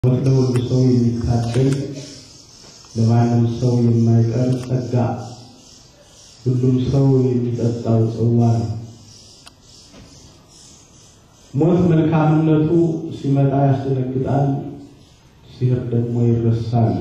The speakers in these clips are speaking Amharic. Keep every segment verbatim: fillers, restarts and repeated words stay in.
ወጥተው ሰው የሚታደል ለማንም ሰው የማይቀር ጸጋ ሁሉም ሰው የሚጠጣው ጽዋ ነው። ሞት መልካምነቱ ሲመጣ ያስደነግጣል፣ ሲሄድ ደግሞ ይረሳል።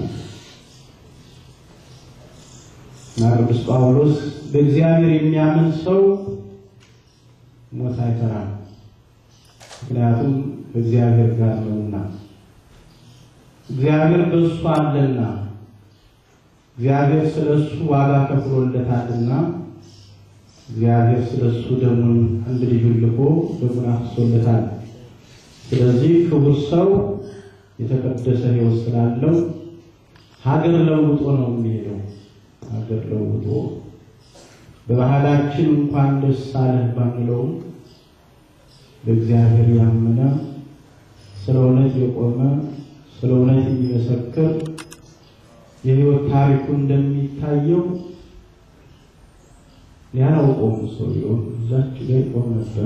ቅዱስ ጳውሎስ በእግዚአብሔር የሚያምን ሰው ሞት አይፈራም፣ ምክንያቱም በእግዚአብሔር ጋር ነውና እግዚአብሔር በእሱ አለና እግዚአብሔር ስለሱ ዋጋ ከፍሎለታልና እግዚአብሔር ስለሱ ደሙን አንድ ልጁን ልኮ ደሙን አፍስሶለታል። ስለዚህ ክቡር ሰው የተቀደሰ ሕይወት ስላለው ሀገር ለውጦ ነው የሚሄደው። ሀገር ለውጦ በባህላችን እንኳን ደስ አለህ ባንለው በእግዚአብሔር ያመነ ስለእውነት የቆመ ስለእውነት የሚመሰክር የሕይወት ታሪኩ እንደሚታየው ያለው ቆም ሰው ይሆን ዛች ላይ ቆም ነበር።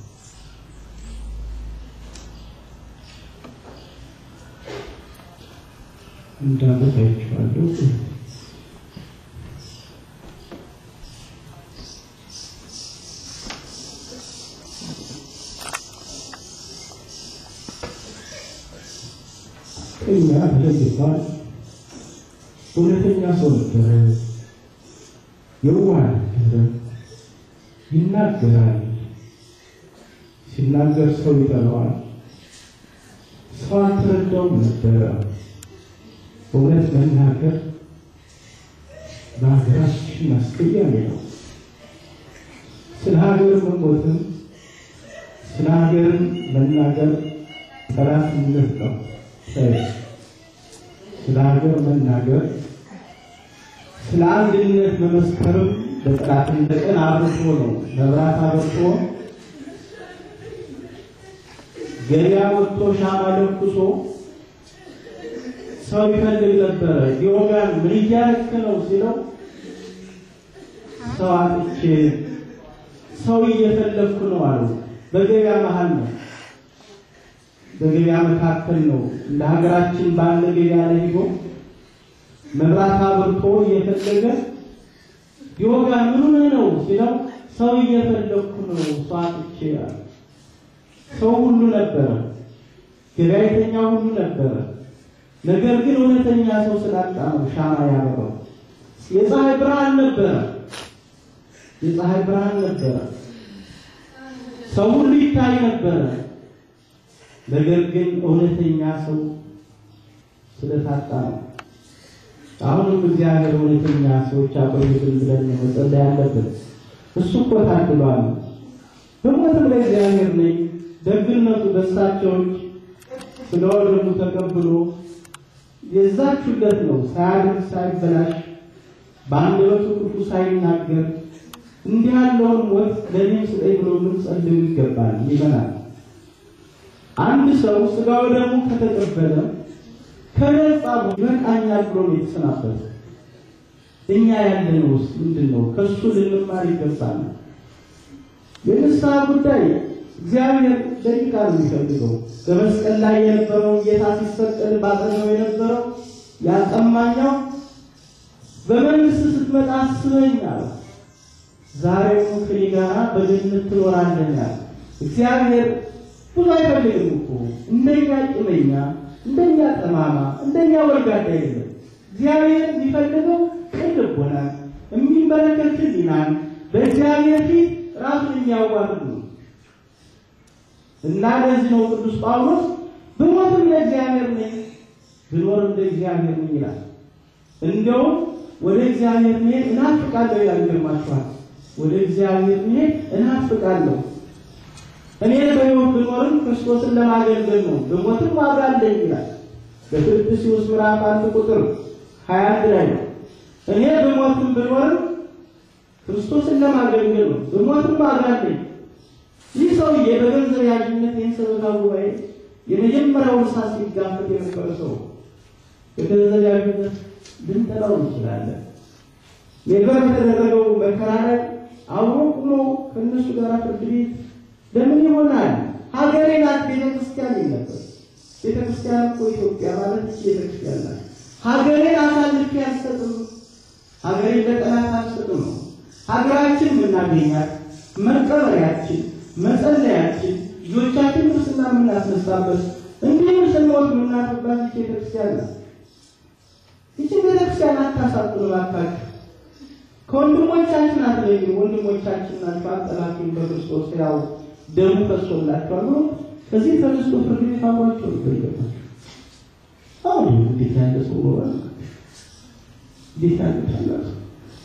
እንዳሉት አይቻለሁ። እኛ ለይቷል ሁለተኛ ሰው ነበር። የዋህ ነበር፣ ይናገራል። ሲናገር ሰው ይጠራዋል። ሰው አልተረዳውም ነበር። እውነት መናገር በሀገራችን አስቀያሚ ነው። ስለ ሀገር መሞትም ስለ ሀገር መናገር ጠላትነት ነው። ስለ ሀገር መናገር ስለ አንድነት መመስከርም በጠላትነት ቀን አብርቶ ነው። መብራት አብርቶ ገበያ ወጥቶ ሻማ ለኩሶ ሰው ይፈልግ ነበረ። ዲዮጋን ምን እያደረክ ነው ሲለው ሰው አጥቼ ሰው እየፈለኩ ነው አለው። በገበያ መሃል ነው፣ በገበያ መካከል ነው። እንደ ሀገራችን ባለ ገበያ ላይ ሄዶ መብራት አብርቶ እየፈለገ ዲዮጋን ምን ነው ሲለው ሰው እየፈለኩ ነው ሰው አጥቼ አለ። ሰው ሁሉ ነበረ፣ ገበያተኛ ሁሉ ነበረ። ነገር ግን እውነተኛ ሰው ስላጣ ነው ሻማ ያበራው። የፀሐይ ብርሃን ነበረ፣ የፀሐይ ብርሃን ነበረ፣ ሰው ሁሉ ይታይ ነበረ። ነገር ግን እውነተኛ ሰው ስለታጣ ነው። አሁንም እግዚአብሔር እውነተኛ ሰዎች አቆይልን ብለን መጸለይ ያለብን። እሱ እኮ ታድሏል። በሞትም ላይ እግዚአብሔር ነኝ ደግነቱ በሳቸው ስለወደሙ ተቀብሎ የዛችሁለት ነው። ሳያድር ሳይበላሽ በአንደበቱ ክፉ ሳይናገር እንዲህ ያለውን ሞት ለኔም ስጠኝ ብሎ ምን ጸልዩ ይገባል ይበናል። አንድ ሰው ስጋው ደግሞ ከተቀበለ ከነጻው ይበቃኛል ብሎ የተሰናበተ እኛ ያለነው ምንድነው? ከሱ ልንማር ይገባል። የንስሐ ጉዳይ እግዚአብሔር ደቂቃ ነው የሚፈልገው። በመስቀል ላይ የነበረው ጌታ ሲሰቀል ባጠነው የነበረው ያቀማኛው በመንግስት ስትመጣ አስበኝ አለ። ዛሬው ከኔ ጋር በገነት ትኖራለህ። እግዚአብሔር ብዙ አይፈልግም እኮ እንደኛ ጭመኛ፣ እንደኛ ጠማማ፣ እንደኛ ወልጋዳ አይደለም። እግዚአብሔር የሚፈልገው ቅን ልቦና፣ የሚመለከት ሕሊናን፣ በእግዚአብሔር ፊት ራሱን የሚያዋርድ ነው። እና ለዚህ ነው ቅዱስ ጳውሎስ በሞትም ለእግዚአብሔር ነኝ ብኖርም ለእግዚአብሔር ነኝ ይላል። እንደውም ወደ እግዚአብሔር መሄድ እናፍቃለሁ ይላል። ይገርማችኋል። ወደ እግዚአብሔር መሄድ እናፍቃለሁ። እኔ በሕይወት ብኖርም ክርስቶስን ለማገልገል ነው፣ በሞትም ዋጋ አለኝ ይላል። በፊልጵስዩስ ምዕራፍ አንድ ቁጥር ሃያ አንድ ላይ ነው። እኔ በሞትም ብኖርም ክርስቶስን ለማገልገል ነው፣ በሞትም ዋጋ አለኝ። ይህ ሰውዬ በገንዘብ ያዥነት የሰበካ ጉባኤ የመጀመሪያው ሳስ ሲጋፈጥ የነበረ ሰው በገንዘብ ያዥነት ልንጠላው እንችላለን። የገር የተደረገው መከራ ላይ አብሮ ቁሞ ከእነሱ ጋር ፍርድ ቤት ለምን ይሆናል? ሀገሬ ናት ቤተክርስቲያን ነበር። ቤተክርስቲያን እኮ ኢትዮጵያ ማለት ቤተክርስቲያን ናት። ሀገሬን አሳልፌ አልሰጥም፣ ሀገሬን ለጠላት አልሰጥም ነው። ሀገራችን ምናገኛት መቀበሪያችን፣ መጸለያችን፣ ልጆቻችን ክርስትና የምናስነሳበት እንዲሁም ስንሞት የምናርፍባት ቤተክርስቲያን ናት። ይህች ቤተክርስቲያን አታሳጡን እባካችሁ። ከወንድሞቻችን አትለዩ፣ ወንድሞቻችን ናቸው አጠላፊን በክርስቶስ ያው ደሙ ፈሶላቸዋል ብሎ ከዚህ ተነስቶ ፍርድ ቤት አብሯቸው ይገኛል። አሁን እንዴት ያለ ሰው ነው? እንዴት ያለ ሰው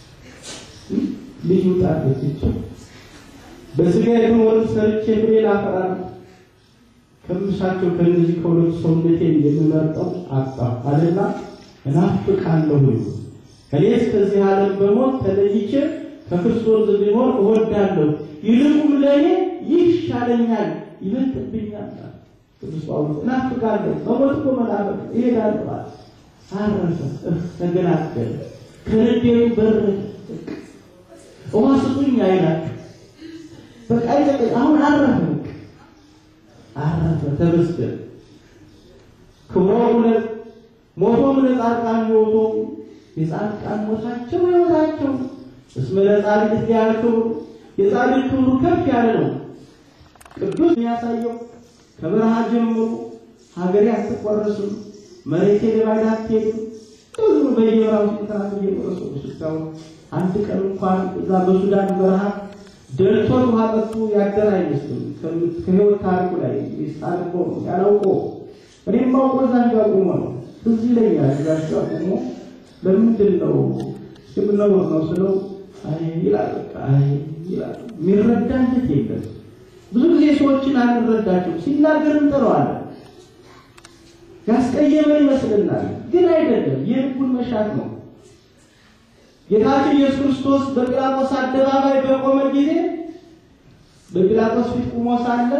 ልዩ ጣቶች በስጋ የኖር ሰርቼ ብሬ ላፈራል ከምሳቸው ከነዚህ ከሁለት ሰውነቴ የሚመርጠው አጣ አለና እናፍቃለሁ ከሌስ ከዚህ ዓለም በሞት ተለይቼ ከክርስቶስ እንድኖር እወዳለሁ፣ ይልቁም ለኔ ይሻለኛል ይበልጥብኛል። ቅዱስ ጳውሎስ እናፍቃለሁ በሞት ቆመናል ይሄዳል አረፈ ተገላገለ ከረዴው በር ወማስጡኝ አይላል በቃ ይዘ አሁን አረፈ አረፈ ተበስተ ክብሮም ሞቶም ለጻድቃን ሞቶ የጻድቃን ሞታቸው ይወታቸው እስመ ለጻድቅ ያልከው የጻድቅ ክብሩ ከፍ ያለ ነው። ቅዱስ የሚያሳየው ከበረሃ ጀምሮ ሀገር ያስተቆረሱ መሬት ለባዳት ሁሉ በየወራው ተራራ እየቆረሱ ስታው አንድ ቀን እንኳን እዛ በሱዳን በረሃ ደርሶ ማጠጡ ያደረ አይመስልም። ከህይወት ታሪኩ ላይ ይሳልቆ ያላውቆ እኔም ማውቆ ዛንጋው ነው እዚህ ላይ ያጋሻው ነው። ለምንድን ነው ስምነው ነው ስለው አይ ይላል አይ ይላል ሚረዳንት የለም። ብዙ ጊዜ ሰዎችን አንረዳቸው ሲናገር እንጠራዋለን ያስቀየመን ይመስልናል፣ ግን አይደለም የልቡን መሻት ነው። ጌታችን ኢየሱስ ክርስቶስ በጲላጦስ አደባባይ በቆመ ጊዜ በጲላጦስ ፊት ቆሞ ሳለ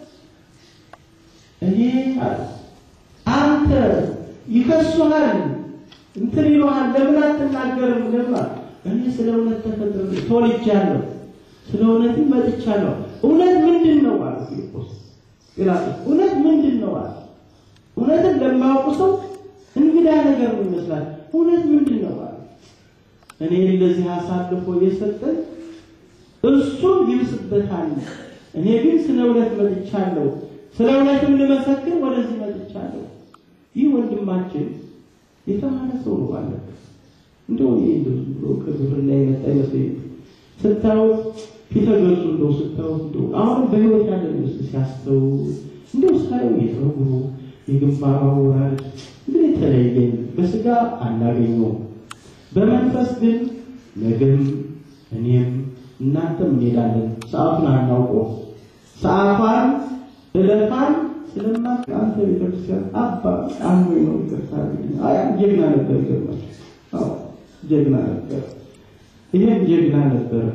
እኔ አንተ ይከሱሃል እንትን ይሉሃል ለምን አትናገርም? ለምን እኔ ስለ እውነት ተፈጥሬ ተወልጃለሁ፣ ስለ እውነት መጥቻለሁ። እውነት ምንድነው አለ ፊልጶስ። ጲላጦስ እውነት ምንድነው አለ። እውነትን ለማያውቁ ሰው እንግዳ ነገር ነው ይመስላል። እውነት ምንድነው አለ። እኔ ለዚህ አሳልፎ የሰጠኝ እሱ ይብስበታል፣ እኔ ግን ስለ እውነት መጥቻለሁ፣ ስለ እውነትም ለመሰከር ወደዚህ መጥቻለሁ። ይህ ወንድማችን የተማረ ሰው ነው ማለት እንደው እንደው ከብር ላይ መጣ ይመስል ስታው ፊተገጹ እንደው ስታው እንደው አሁን በህይወት ያለ ነው ሲያስተው እንደው ሳይው ይተው የግንባራው ወራድ እንዴት ተለየ። በስጋ አናገኘው፣ በመንፈስ ግን ነገም እኔም እናንተም እንሄዳለን። ሰዓቱን አናውቀው። ሰዓቷን እለቷን ስለማቃንተ ቤተክርስቲያን አባ አሙ ነው ይከታል። አይ ጀግና ነበር ይገርማል። አዎ ጀግና ነበር። ይሄ ጀግና ነበር።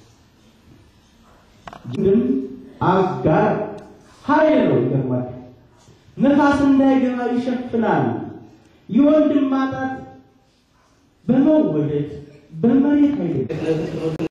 ግን አጋር ኃይል ነው ይገርማል። ነፋስ እንዳይገባ ይሸፍናል። ይወንድም ማጣት በመወደድ በመሬት ኃይል